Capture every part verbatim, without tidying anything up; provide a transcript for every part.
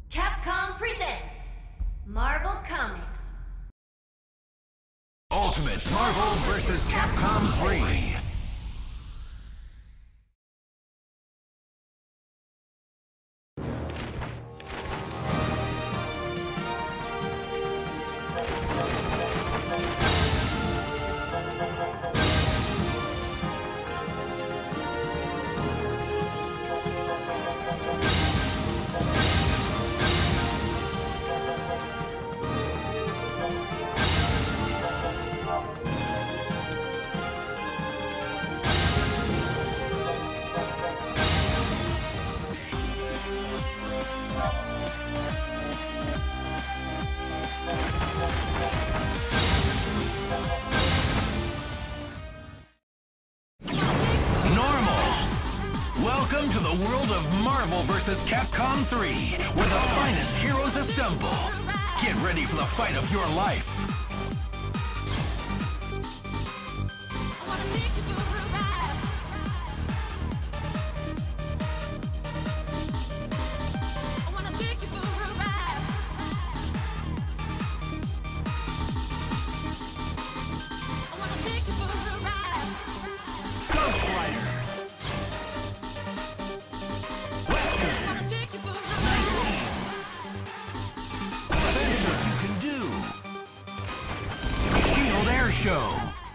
Capcom presents Marvel Comics. Ultimate Marvel versus. Capcom three. Welcome to the world of Marvel versus. Capcom three, where the finest heroes assemble. Get ready for the fight of your life. Show.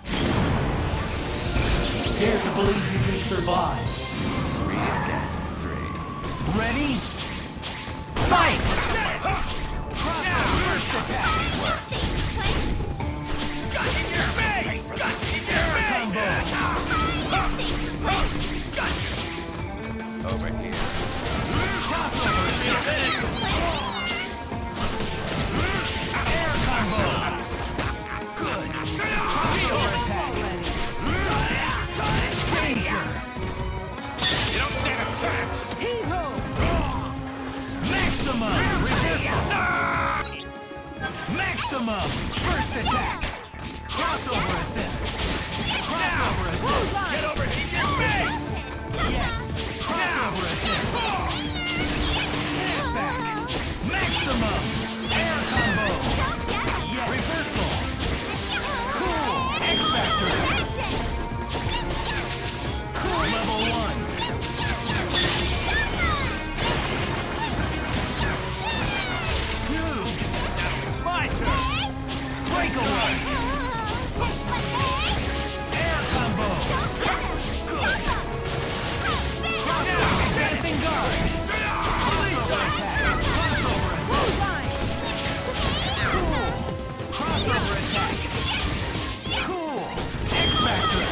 Dare to believe you can survive. Radiant Gases three. Ready? Fight! Now, first attack. Got in your face! Got in your face! Over here. Toss over! Feel this! Air combo. Good. Shield attack. Danger. You don't stand a chance! Maximum. Reversal. Maximum. First attack. Crossover assist. Crossover assist. Get over here! Your face! Yes. Crossover assist. Snap back. Maximum. Air combo. Yes. Reversal. Cool. X Factor. Cool level one. Huge. My turn! Breakaway. Air combo. Good. Crossover. Advancing guard. Crossover attack. Crossover assist. Cool. Crossover attack. Cool. X Factor.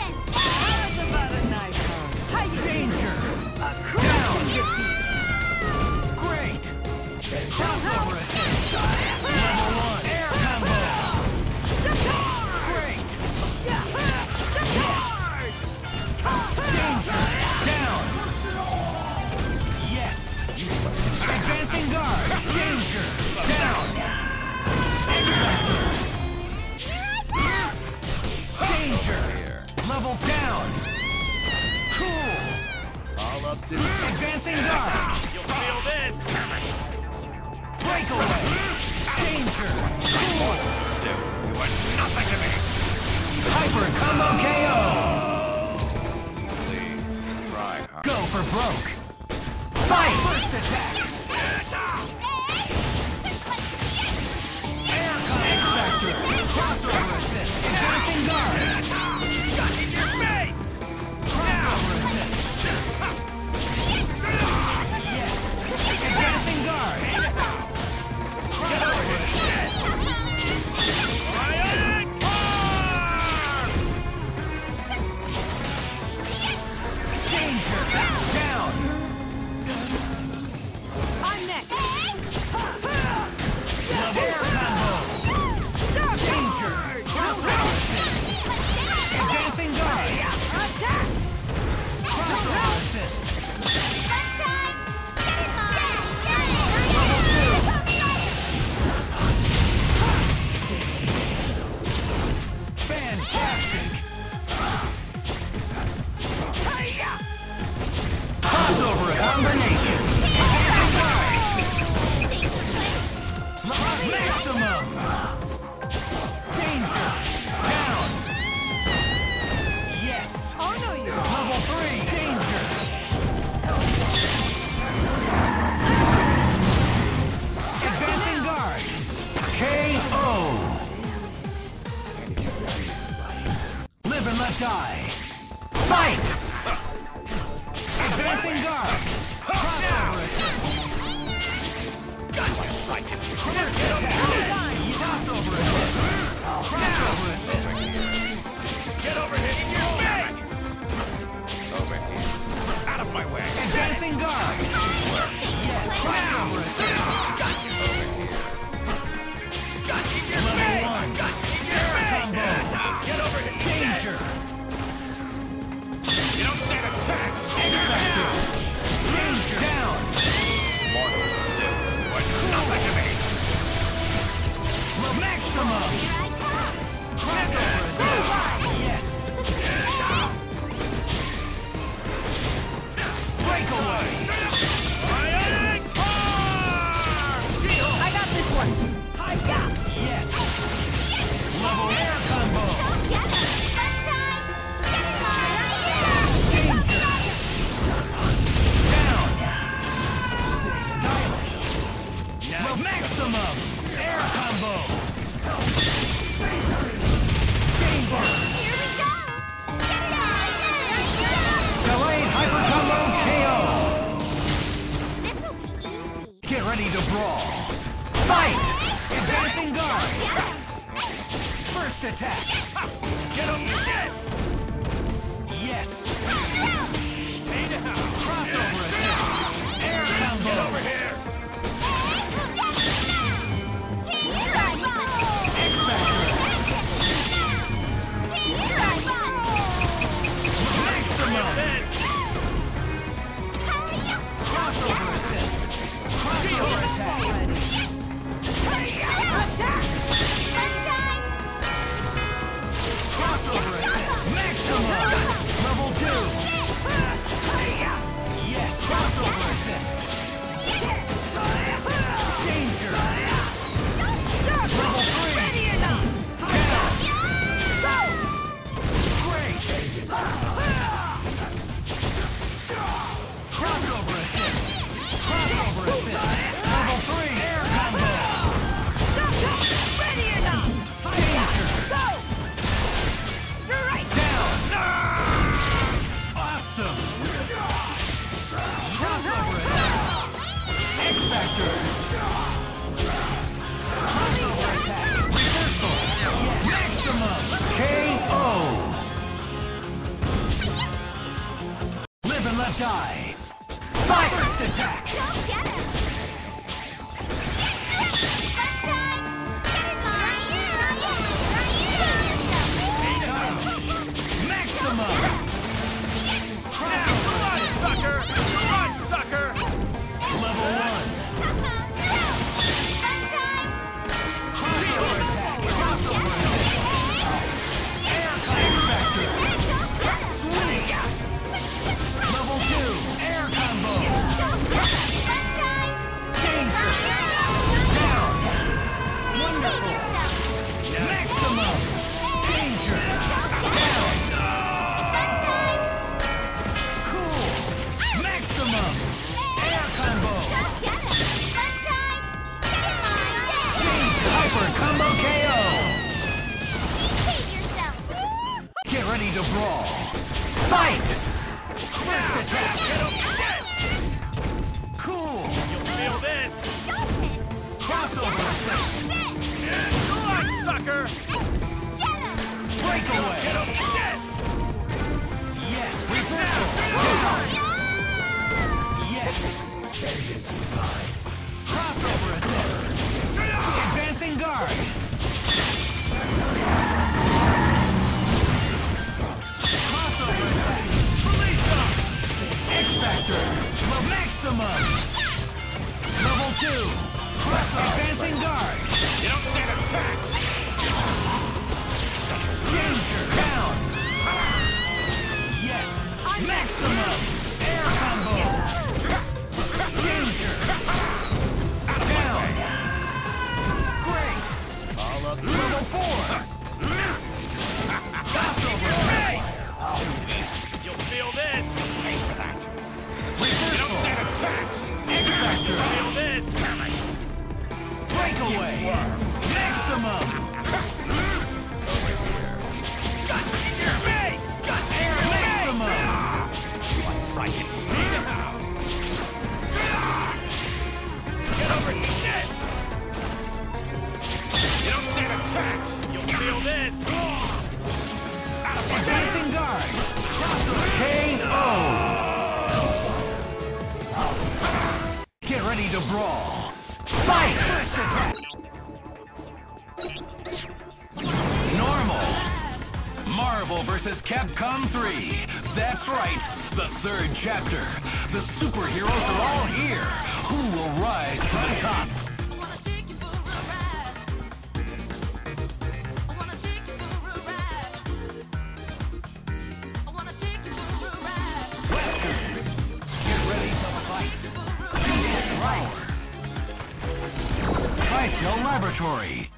Danger. Down. Great. Crossover assist. Level one. Air combo. Great. Danger. Down. Yes. Useless. Advancing guard. Danger. Down. X Factor. Danger. Level down. Cool. All up to Advancing guard. You'll feel this! Breakaway. Danger. Cool. So, you are nothing to me! Hyper combo K O. Please, try hard. Go for broke. Fight. First attack. Air combo. X Factor. Crossover assist. Advancing guard. Got in your face! Crossover assist. Yes. Advancing guard. Crossover assist. Bionic arm! Danger. Down. Advancing guard. Crossover assist. Got my frightened. First attack. Toss over assist. Crossover assist. Get over here in your face! Over here. Out of my way. Advancing guard. Yes. Crossover assist. Got you over here. Got you in your Level face! one. Got you in your Combo. face! Get over here. Danger. You don't stand a chance! X-Factor. Danger. Down. Mortals are silly. But nothing to me! Maximum. Crossover assist. Yes. Breakaway. Ionic Arm! Shield! I got this one. Yes. Level air combo. Danger. Down. Stylish. Well, maximum. Air combo. Danger. Delayed hyper combo K O. Get ready to brawl. Fight. Advancing guard. First attack. Get over this! Yes. Hey now! Crossover attack. Air combo. Get over here! X-Factor. Maximum. This! Crossover assist. Crossover attack. Crossover assist. Maximum. Level two. Yes. Crossover assist. Danger. Level three. Great. Crossover assist. Crossover assist. Level three. Air combo. Danger. Down. Awesome. Crossover attack. X-Factor. Crossover attack. Reversal. Maximum. K O. Live and let die. Fight. First attack. Maximum. Come on, sucker! Come on, sucker! Level one. Crossover attack. Crossover attack. Air X-Factor. Swing. Level two. Air combo. Danger. Down. Wonderful. Maximum. Danger. Down. Cool. Maximum. Air combo. Danger. Hyper combo K O. Get ready to brawl. Fight. First attack. Get over this! Cool. You'll feel this! Crossover assist. Come on, sucker! Breakaway. Get over this! Yes. Reversal. Down. Yes. Crossover assist. Advancing guard. Crossover attack. Release him! X-Factor. Maximum. Level two. Advancing guard. You don't stand a chance! Danger. Down. Yes. Maximum. Air combo. Danger. Down. Great. All up Level four. Crossover attack. You'll feel this! Pay for that! You don't Reversal. stand a chance! X-Factor. Feel this! Breakaway. Maximum. Got you in your face! Got you in Air your face! maximum. You are frightened me now! Capcom three. That's right, the third chapter. The superheroes are all here. Who will rise to the top? Psycho Laboratory.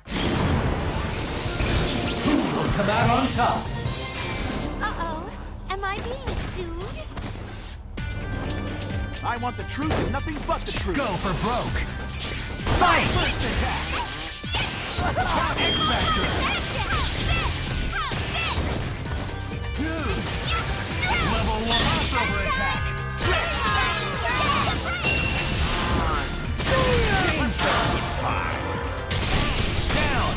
Who will come out on top? Uh-oh. Am I being sued? I want the truth and nothing but the truth. Go for broke. Fight! First attack. X-Factor. Level one crossover attack. Down.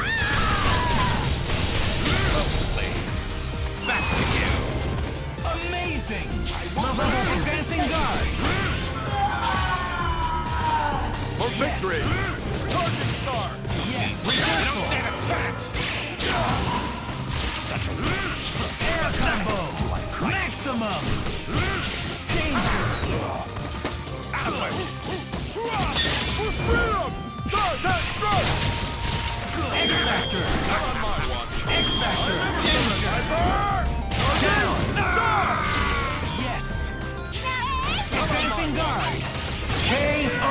Back to you. Amazing. Level advancing guard. For victory! Target star! Yes. Reversal! Don't stand a chance! Such a Air combo. Maximum. Danger. out of my way! For freedom! Stars and strokes! X-Factor. Not on my watch! X-Factor. Down! Star! Yes. Advancing guard. K O.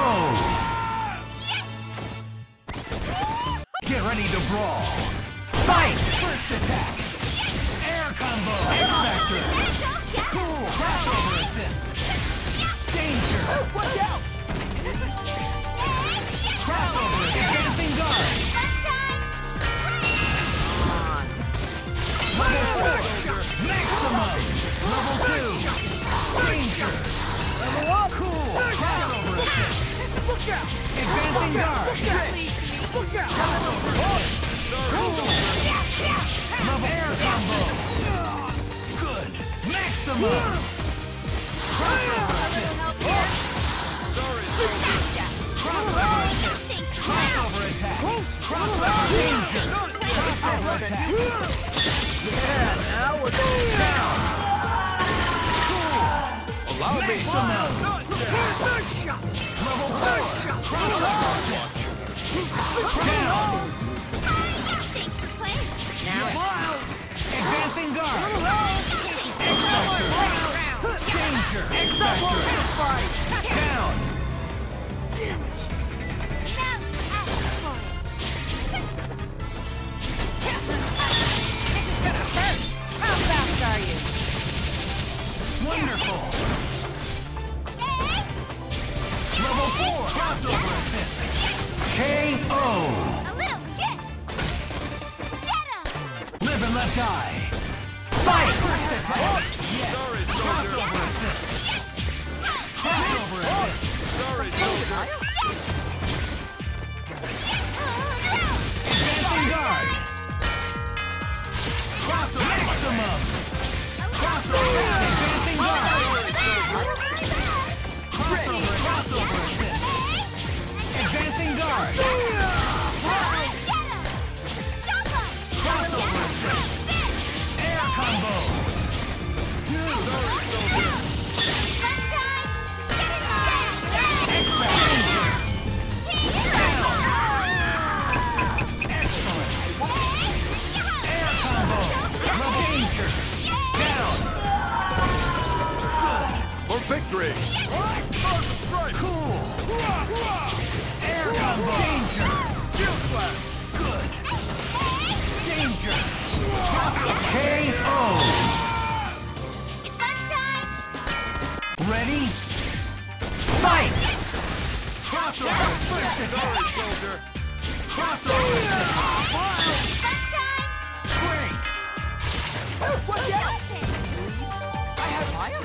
Get ready to brawl. Fight! First attack. Air combo. X-Factor. Cool. Crossover assist. Danger. Watch out! Crossover. Advancing guard. Level four. Maximum. Level two. Danger. Level up. Cool. Crossover assist. Look out! Advancing guard. Look out! Cool. Level air combo. Good. Maximum. Crossover assist. Crossover assist. Crossover attack. Crossover danger. Crossover attack. Yeah, now we're going Down. Cool. Allow me! Maximum. Level four. Crossover assist. Down. Thanks for playing. Yes. Advancing guard. X-Factor. Danger. X-Factor. Down. How fast are you? Wonderful. Level four. Crossover assist. K O. A little hit! Get him! Live and let die. Fight! First attack. Yes. Sorry, soldier! Crossover assist. Crossover assist. Sorry, soldier! Advancing guard. Crossover maximum. Crossover. Advancing guard. Crossover. Crossover assist. Advancing guard. Crossover assist. Air combo. X-Factor. Excellent. Air combo. Level danger. Down. Good. For victory! Cool. Air combo. Danger. Shield slash! Good. Danger. K O. Ready? Fight! Crossover. First attack. Sorry, soldier! Crossover. Great. Watch out! I have Maya.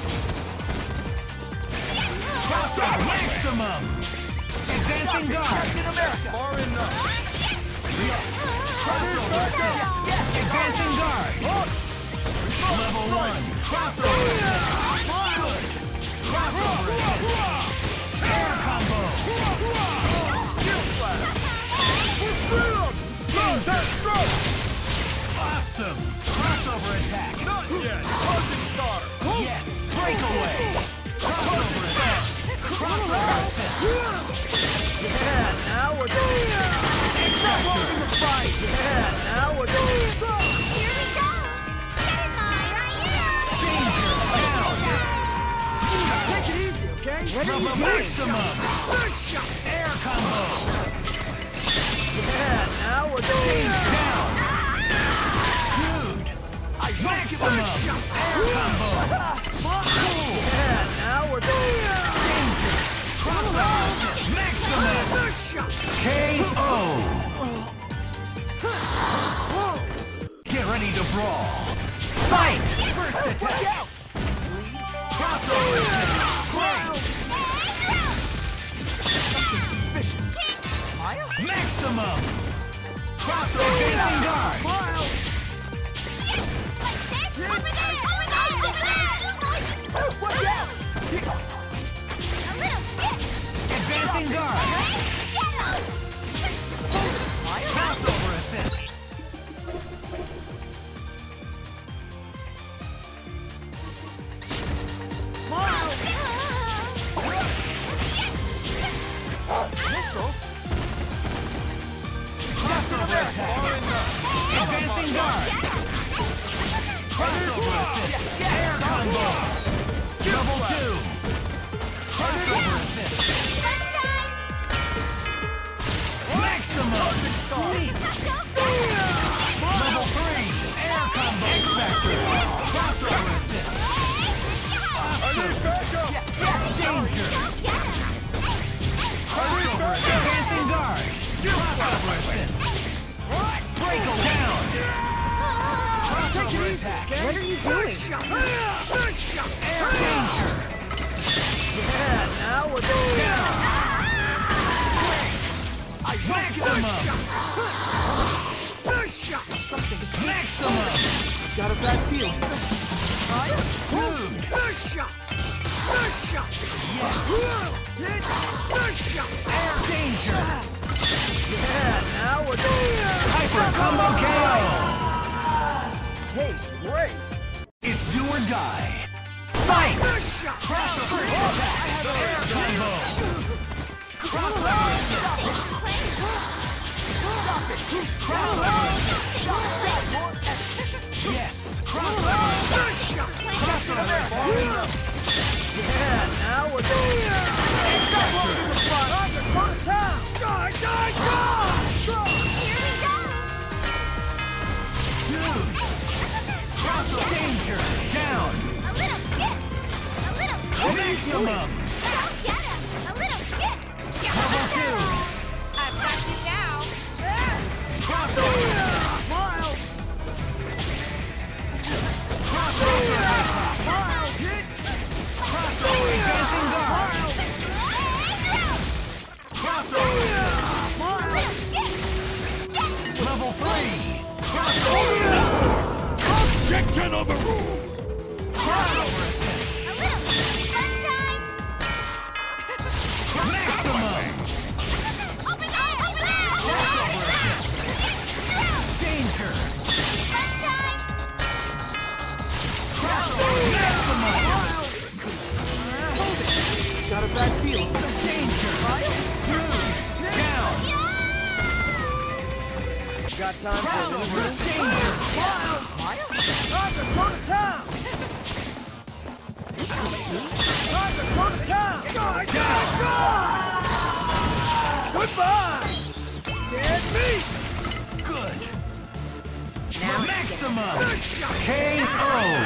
Crossover. Maximum. Advancing guard. Captain America. Far enough! Crossover. Advancing guard. Level one. Crossover. Good. Crossover. Air combo. Shield slash! For freedom! Stars and strokes! Awesome. Crossover attack. Not we're going. Stop holding the fight. Yeah, now we're going. Here we go! Get in line, right Take it easy, okay? What are you Rubber doing? maximum. First shot. Air combo. Yeah, now we're going. Down. Dude. I Maximum. first shot. Air combo. Cool. Yeah, now we're going. Maximum. First shot. K O. Get ready to brawl. Fight. First Watch attack. out. Crossover. Wow. Something suspicious. Maya? Maximum. Crossover. Advancing guard. Smile. Over there! Over there! Over there! Watch out. A little bit! Advancing guard. Crossover assist. Smile. Missile. Crossover attack. Advancing guard. Crossover assist. Air combo. Double two. Crossover assist. Maximum. Sweet. Level three. Air combo. X Factor. Crossover assist. Awesome. Danger. Crossover assist. Advancing guard. Crossover assist. Break down. Take it Crossover easy, attack. okay? What are you doing? First shot. First shot. Air danger. Yeah, now we're going. Down. I Maximum. First shot. Something's Maximum. got a bad feeling. Dude. First shot. First shot. Hit. First shot. Air danger. Yeah, now we're going. Hyper combo K O. Tastes great. It's do or die. Fight. First shot. Crossover attack. Air combo. Crossover assist. Crossover assist. Yes. Crossover. First shot. Crossover attack. Yeah, now we're going. Stop holding the front. On the town. Die, die, die. Dude. Crossover danger. Down. A little bit! A little bit! Maximum. Go get him! A little bit! Level two. I've got you now! Crossover. Smile. Crossover attack. Smile. Hit. Crossover advancing guard. Crossover. Smile. Level three. Crossover. Objection overruled. Crossover assist. A little bit! First time! Maximum. Over there! Over there! Crossover assist. Danger. First time! Crossover. Maximum. Got a bad feeling. Danger. Dude. Down. Got time for a little Crossover. bit? Danger. Maya? Roger, go to town! Roger, go to town! God, God, God! Goodbye! Dead meat! Good. Now Maximum. Shot! K O.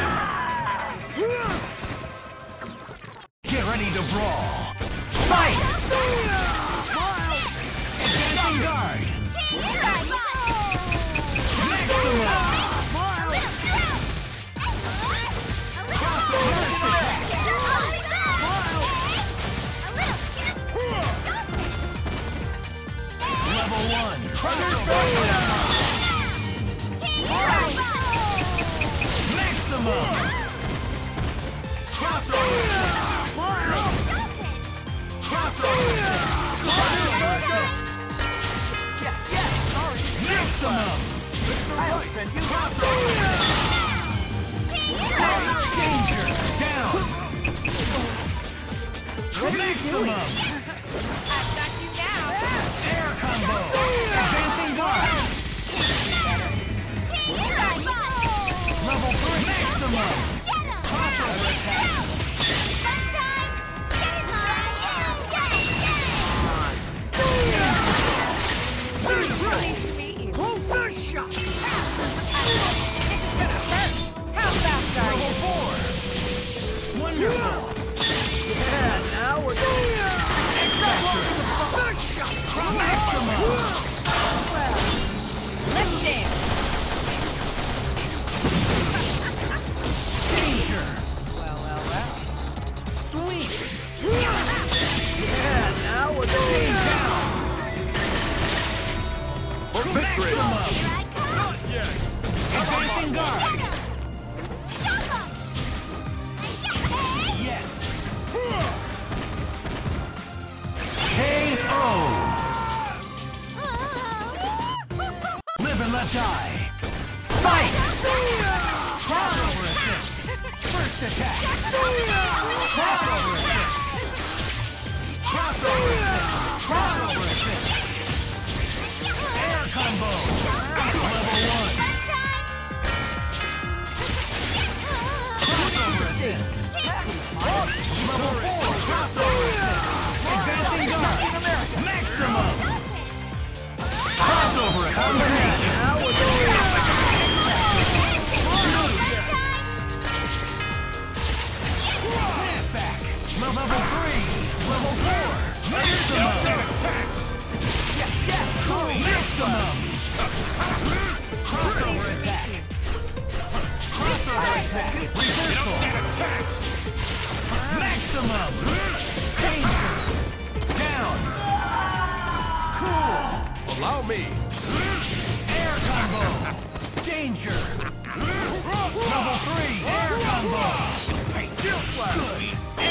Get ready to brawl. Fight. Smile! Advancing guard. Maximum. Smile! Crossover attack. Level one. Crossover. Maximum. Crossover. Smile! Crossover. Crossover. Yes, yes, sorry! Maximum. I'll defend you! Danger. Down. What are you doing? Maximum. I've got you now! Air combo. Maximum. Crossover attack. Close the shot! How fast are Level you? four. Wonderful. Yeah, now we're going. The shot! Maximum. Lifting. Danger. Well, well, well. Sweet. Yeah, now we're going. Down. For victory! Maximum. Here I come. Yes! Advancing guard. Double. Yes. K O. Live and let die. Fight. Crossover assist. First attack. Crossover assist. Crossover assist. Crossover assist. Air combo. Level one. Crossover assist. Level four. Crossover assist. Advancing guard. Maximum. Crossover combination. Now we're going. Snapback. Level three. Level four. Maximum. Yes, yes! Maximum. Crossover attack. Crossover attack. Reversal. Maximum. Danger. Down. Cool. Allow me! Air combo. Danger. Level three. Air combo. Good.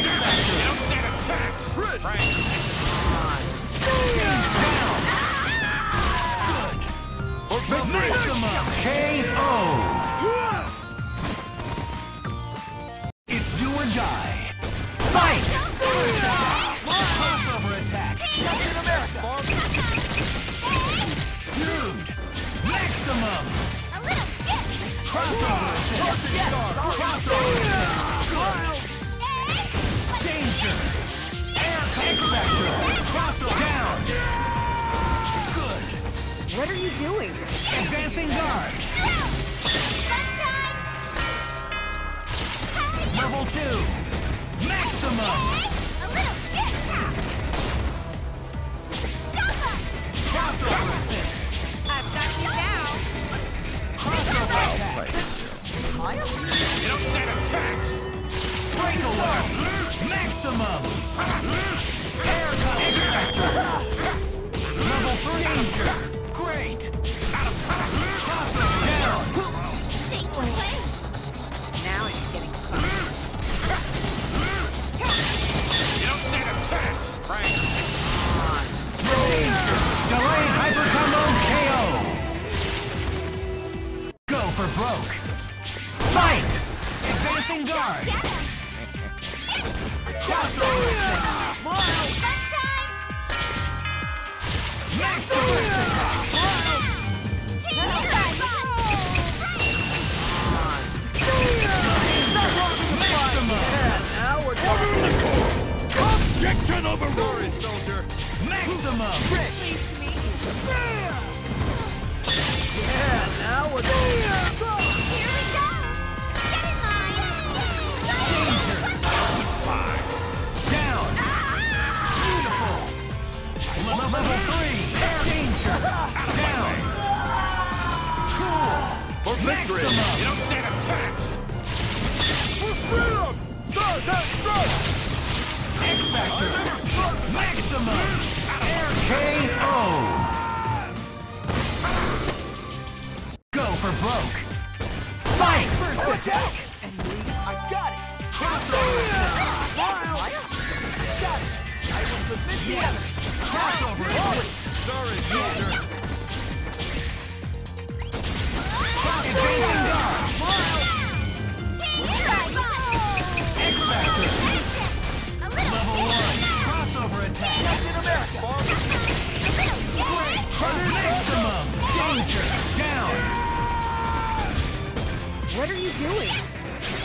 Down. Good. For victory! Maximum. K O. It's do or die. Fight. Crossover attack. Captain America! Dude. Maximum. A little bit. Crossover attack. Yes, sorry. Crossover attack. Danger. Air X-Factor. Crossover down. Good. What are you doing? Advancing guard. Level two. Maximum. A little bit. Crossover assist. I've got you down. Crossover attack. Breakaway. Maximum. Air X-Factor. Level three. Danger. Great. Crossover down. Thanks for playing. Now it's getting fun. Danger. Delayed hyper combo K O. Go for broke. Fight. Advancing guard. Crossover attack. Maximum attack. Maximum. Now we're going. Objection overruled! Sorry, soldier! Maximum. Pleased to meet you. Yeah, now we're going. Here we go. Get in line. Down. Beautiful. Level three. Danger. Down. Cool. For victory! Maximum. You don't stand a chance! For freedom! Sir, that's right! X-Factor. Maximum. Air K O. Go for broke. Fight. First attack. And leads. I got it. Crossover attack. Smile. Got it. I will submit the Yes. evidence. Crossover attack. Sorry, soldier! Advancing guard. X-Factor. Level one. Crossover attack. Captain America! Maximum. Danger. Down. What are you doing?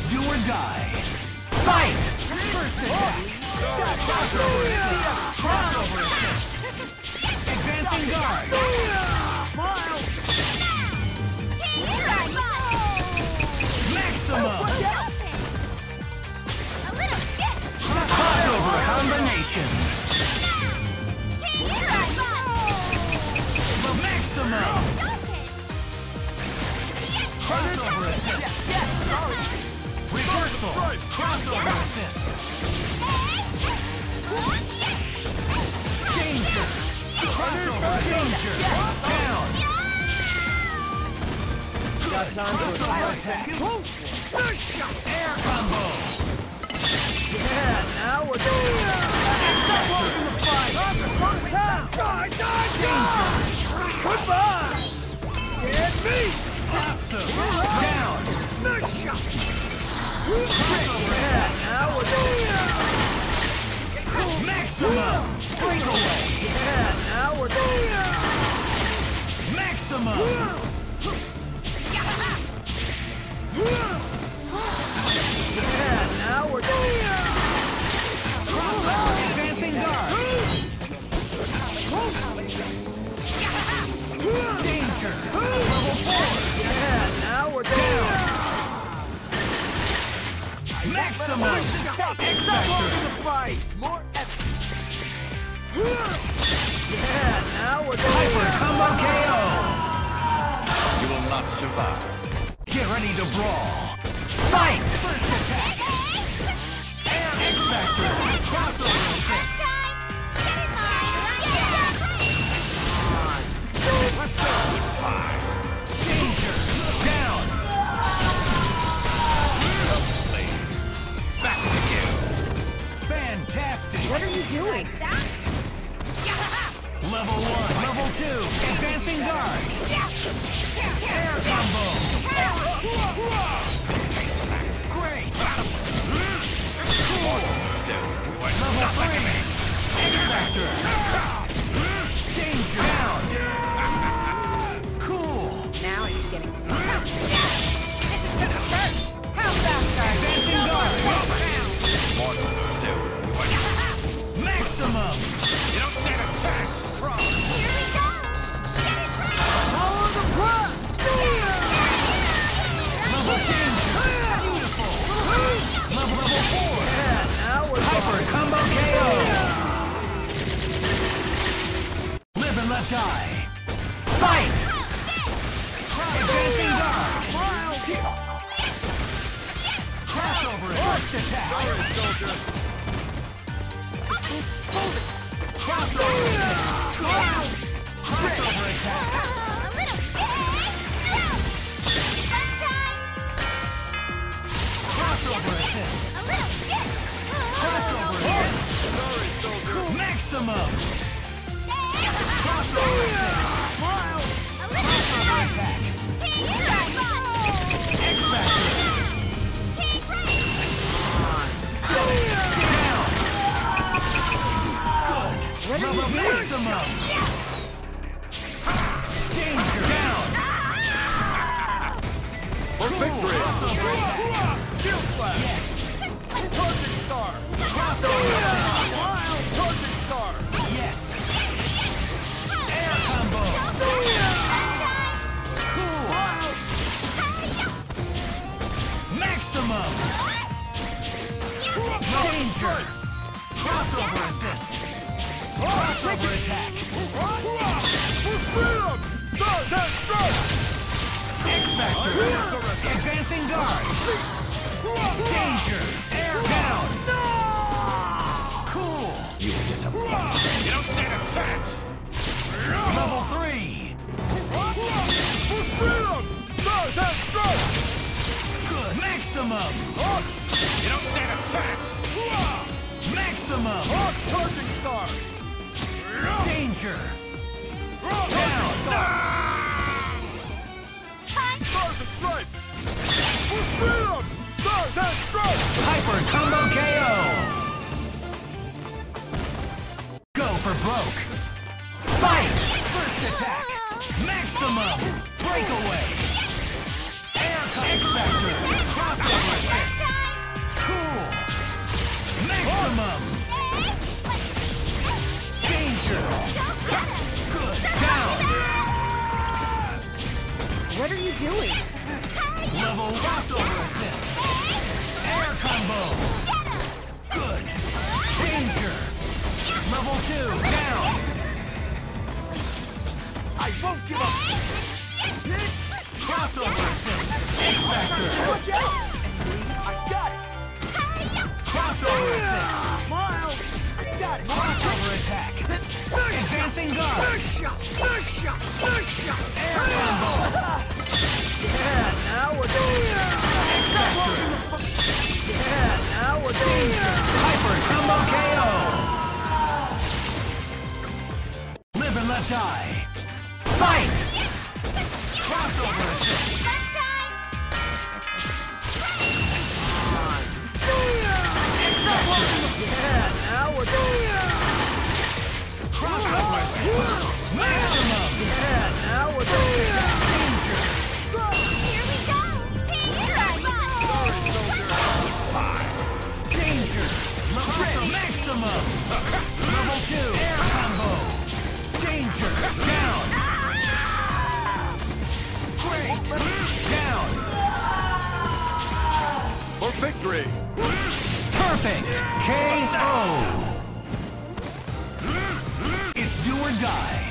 Do or die. Fight! First attack. Crossover assist. Advancing guard. Smile! Maximum. A little dip. Crossover combination. Maximum. Crossover assist. Yes, sorry! Reversal. Crossover assist. Danger. Crossover danger. Down. Got time for a Crossover attack. close one! Nice shot! Air combo. Yeah, now we're going! Stop losing the fight! Front town! Die, die, die! Goodbye! Dead meat! Awesome. Down. Nice shot! Crossover Yeah, attack. now we're going! Maximum. Breakaway. Yeah, now we're going! Maximum. Yeah, now we're going! Advancing guard. Danger. Level four. Yeah, now we're going! Maximum. Stop! Stop holding the fight! More effort! Yeah, now we're going! Hyper combo K O. You will not survive. Get ready to brawl. Fight. First attack. X Factor. Crossover assist. Let's go! Danger. Down. Back to you. Fantastic. What are you doing? Level one. Level two. Advancing guard. Air combo. Great. Cool. So, Level three. X Factor. Danger. Down. Cool. Now it's getting fun. How fast are you? Advancing guard. mortal soon. Maximum. You don't stand a chance. Here we go! Get it right! Follow the press! Level danger. Beautiful. Level level four. Yeah, now we're Hyper combo K O. Live and let die. Fight. Advancing guard. Smile! Crossover first attack. Soldier. Crossover attack. Crossover attack. A little dip. First time. Crossover assist. A little dip. Crossover assist. Maximum. Crossover assist. Smile! A little Crossover attack. X Factor. Down. Good. Level maximum. Danger. Down. For victory. Crossover attack. Shield slash. Target star. Crossover attack. Smile. Target star. Yes. Air combo. Cool. Maximum. Danger. Crossover assist. Crossover attack. For freedom. Stars and strikes. X Factor. Advancing guard. Danger. Air down. Cool. You disappoint. You don't stand a chance. Level three. For freedom. Stars and strikes. Good. Maximum. You don't stand a chance. Maximum. Target star. Danger. Down. Punch! Stars and stripes. For freedom. Stars and stripes. Hyper combo K O. Go for broke. Fight. First attack. Maximum. Breakaway. Air X Factor. Crossover. Advancing guard. Air combo. Yeah, now we're going. Yeah, now we're going. Hyper combo K O. Live and let die. Fight. Crossover assist. Yeah, now we're going. Crossover. Maximum. Yeah, now we're going. Here we go! Danger. Level maximum. Level two. Air combo. Danger. Down. Great. Down. For victory! Perfect. K O. It's do or die.